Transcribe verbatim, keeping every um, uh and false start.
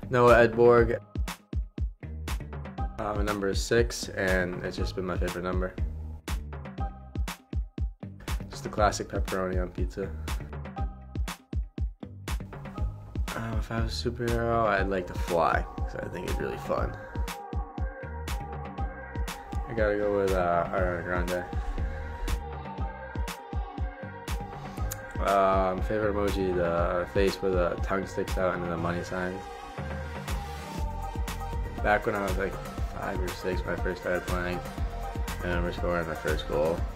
Noah Edborg. Uh, my number is six, and it's just been my favorite number. Just the classic pepperoni on pizza. Uh, if I was a superhero, I'd like to fly, because I think it's really fun. I gotta go with uh, Ariana Grande. Um, favorite emoji, the face where the tongue sticks out and then the money signs. Back when I was like five or six when I first started playing, I remember scoring my first goal.